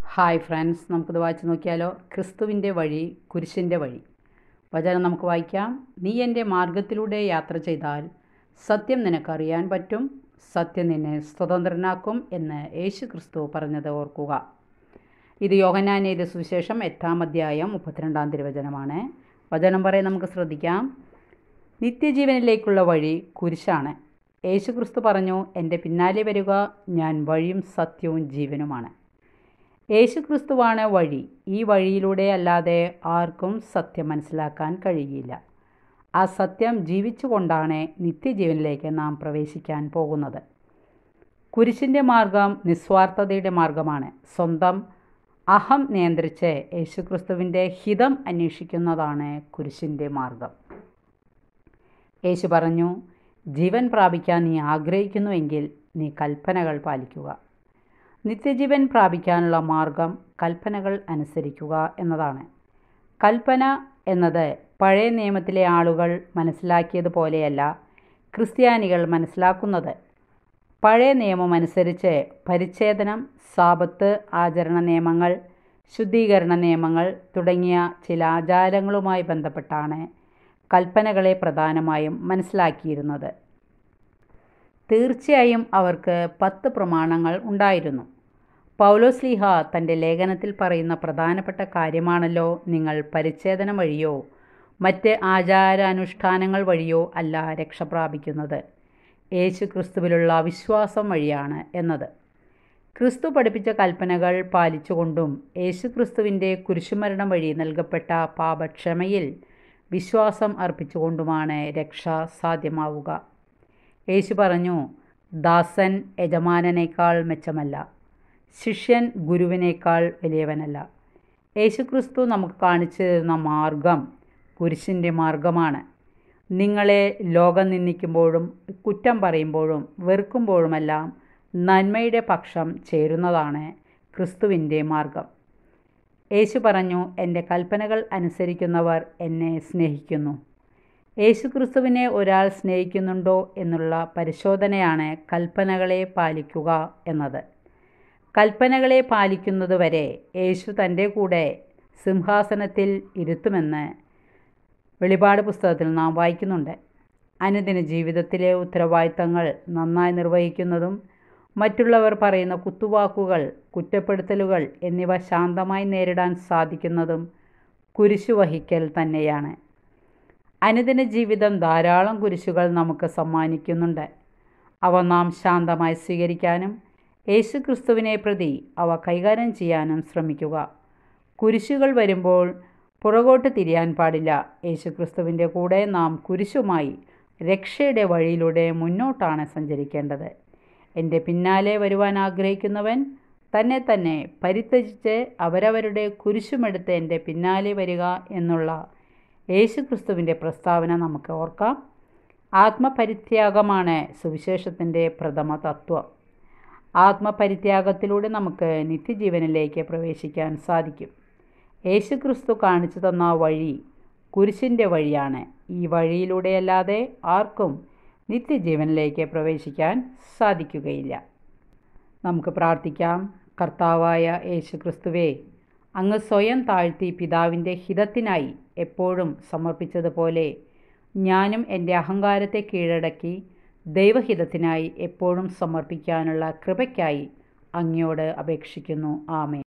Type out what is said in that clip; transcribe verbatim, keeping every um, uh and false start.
Hi friends, നമുക്കിത് വായിച്ച് നോക്കിയാലോ. ക്രിസ്തുവിൻ്റെ വഴി, കുരിശിൻ്റെ വഴി. വചനം നമുക്ക് വായിക്കാം. നീ എൻ്റെ മാർഗത്തിലൂടെ യാത്ര ചെയ്താൽ സത്യം നിനക്കറിയാൻ പറ്റും, സത്യം നിന്നെ സ്വതന്ത്രനാക്കും എന്ന് യേശു ക്രിസ്തു പറഞ്ഞത് ഓർക്കുക. ഇത് യോഹന്നാൻ എഴുതിയ സുവിശേഷം എട്ടാം അധ്യായം മുപ്പത്തിരണ്ടാം തിരുവചനമാണ്. വചനം പറയും, നമുക്ക് ശ്രദ്ധിക്കാം. നിത്യജീവനിലേക്കുള്ള വഴി കുരിശാണ്. യേശു ക്രിസ്തു പറഞ്ഞു, എൻ്റെ പിന്നാലെ വരിക, ഞാൻ വഴിയും സത്യവും ജീവനുമാണ്. യേശു ക്രിസ്തുവാണ് വഴി. ഈ വഴിയിലൂടെ അല്ലാതെ ആർക്കും സത്യം മനസ്സിലാക്കാൻ കഴിയില്ല. ആ സത്യം ജീവിച്ചുകൊണ്ടാണ് നിത്യജീവനിലേക്ക് നാം പ്രവേശിക്കാൻ പോകുന്നത്. കുരിശിൻ്റെ മാർഗം നിസ്വാർത്ഥതയുടെ മാർഗമാണ്. സ്വന്തം അഹം നിയന്ത്രിച്ച് യേശുക്രിസ്തുവിൻ്റെ ഹിതം അന്വേഷിക്കുന്നതാണ് കുരിശിൻ്റെ മാർഗം. യേശു പറഞ്ഞു, ജീവൻ പ്രാപിക്കാൻ നീ ആഗ്രഹിക്കുന്നുവെങ്കിൽ നീ കൽപ്പനകൾ പാലിക്കുക. നിത്യജീവൻ പ്രാപിക്കാനുള്ള മാർഗം കൽപ്പനകൾ അനുസരിക്കുക എന്നതാണ്. കൽപ്പന എന്നത് പഴയ നിയമത്തിലെ ആളുകൾ മനസ്സിലാക്കിയതുപോലെയല്ല ക്രിസ്ത്യാനികൾ മനസ്സിലാക്കുന്നത്. പഴയ നിയമം അനുസരിച്ച് പരിച്ഛേദനം, സാബത്ത് ആചരണ നിയമങ്ങൾ, ശുദ്ധീകരണ നിയമങ്ങൾ തുടങ്ങിയ ചില ആചാരങ്ങളുമായി ബന്ധപ്പെട്ടാണ് കൽപ്പനകളെ പ്രധാനമായും മനസ്സിലാക്കിയിരുന്നത്. തീർച്ചയായും അവർക്ക് പത്ത് പ്രമാണങ്ങൾ ഉണ്ടായിരുന്നു. പൗലോസ്ലീഹ തൻ്റെ ലേഖനത്തിൽ പറയുന്ന പ്രധാനപ്പെട്ട കാര്യമാണല്ലോ, നിങ്ങൾ പരിച്ഛേദനം വഴിയോ മറ്റ് ആചാരാനുഷ്ഠാനങ്ങൾ വഴിയോ അല്ല രക്ഷ പ്രാപിക്കുന്നത്, യേശു ക്രിസ്തുവിലുള്ള വിശ്വാസം വഴിയാണ് എന്നത്. ക്രിസ്തു പഠിപ്പിച്ച കൽപ്പനകൾ പാലിച്ചുകൊണ്ടും യേശു ക്രിസ്തുവിൻ്റെ കുരിശുമരണം വഴി നൽകപ്പെട്ട പാപക്ഷമയിൽ വിശ്വാസം അർപ്പിച്ചുകൊണ്ടുമാണ് രക്ഷ സാധ്യമാവുക. യേശു പറഞ്ഞു, ദാസൻ യജമാനനേക്കാൾ മെച്ചമല്ല, ശിഷ്യൻ ഗുരുവിനേക്കാൾ വലിയവനല്ല. യേശുക്രിസ്തു നമുക്ക് കാണിച്ചു തരുന്ന മാർഗം കുരിശിൻ്റെ മാർഗമാണ്. നിങ്ങളെ ലോകം നിന്ദിക്കുമ്പോഴും കുറ്റം പറയുമ്പോഴും വെറുക്കുമ്പോഴുമെല്ലാം നന്മയുടെ പക്ഷം ചേരുന്നതാണ് ക്രിസ്തുവിൻ്റെ മാർഗം. യേശു പറഞ്ഞു, എൻ്റെ കൽപ്പനകൾ അനുസരിക്കുന്നവർ എന്നെ സ്നേഹിക്കുന്നു. യേശുക്രിസ്തുവിനെ ഒരാൾ സ്നേഹിക്കുന്നുണ്ടോ എന്നുള്ള പരിശോധനയാണ് കൽപ്പനകളെ പാലിക്കുക എന്നത്. കൽപ്പനകളെ പാലിക്കുന്നതുവരെ യേശു തൻ്റെ കൂടെ സിംഹാസനത്തിൽ ഇരുത്തുമെന്ന് വെളിപാട് പുസ്തകത്തിൽ നാം വായിക്കുന്നുണ്ട്. അനുദിന ജീവിതത്തിലെ ഉത്തരവാദിത്തങ്ങൾ നന്നായി നിർവഹിക്കുന്നതും മറ്റുള്ളവർ പറയുന്ന കുത്തുവാക്കുകൾ, കുറ്റപ്പെടുത്തലുകൾ എന്നിവ ശാന്തമായി നേരിടാൻ സാധിക്കുന്നതും കുരിശു വഹിക്കൽ തന്നെയാണ്. അനുദിന ജീവിതം ധാരാളം കുരിശുകൾ നമുക്ക് സമ്മാനിക്കുന്നുണ്ട്. അവ നാം ശാന്തമായി സ്വീകരിക്കാനും യേശു ക്രിസ്തുവിനെ പ്രതി അവ കൈകാര്യം ചെയ്യാനും ശ്രമിക്കുക. കുരിശുകൾ വരുമ്പോൾ പുറകോട്ട് തിരിയാൻ പാടില്ല. യേശു ക്രിസ്തുവിൻ്റെ കൂടെ നാം കുരിശുമായി രക്ഷയുടെ വഴിയിലൂടെ മുന്നോട്ടാണ് സഞ്ചരിക്കേണ്ടത്. എൻ്റെ പിന്നാലെ വരുവാൻ ആഗ്രഹിക്കുന്നവൻ തന്നെ തന്നെ പരിത്യജിച്ച് അവരവരുടെ കുരിശുമെടുത്ത് എൻ്റെ പിന്നാലെ വരിക എന്നുള്ള യേശുക്രിസ്തുവിൻ്റെ പ്രസ്താവന നമുക്ക് ഓർക്കാം. ആത്മപരിത്യാഗമാണ് സുവിശേഷത്തിൻ്റെ പ്രഥമ തത്വം. ആത്മപരിത്യാഗത്തിലൂടെ നമുക്ക് നിത്യജീവനിലേക്ക് പ്രവേശിക്കാൻ സാധിക്കും. യേശുക്രിസ്തു കാണിച്ചു തന്ന വഴി കുരിശിൻ്റെ വഴിയാണ്. ഈ വഴിയിലൂടെയല്ലാതെ ആർക്കും നിത്യജീവനിലേക്ക് പ്രവേശിക്കാൻ സാധിക്കുകയില്ല. നമുക്ക് പ്രാർത്ഥിക്കാം. കർത്താവായ യേശുക്രിസ്തുവേ, അങ്ങ് സ്വയം താഴ്ത്തി പിതാവിൻ്റെ ഹിതത്തിനായി എപ്പോഴും സമർപ്പിച്ചതുപോലെ ഞാനും എൻ്റെ അഹങ്കാരത്തെ കീഴടക്കി ദൈവഹിതത്തിനായി എപ്പോഴും സമർപ്പിക്കാനുള്ള കൃപയ്ക്കായി അങ്ങയോട് അപേക്ഷിക്കുന്നു. ആമേൻ.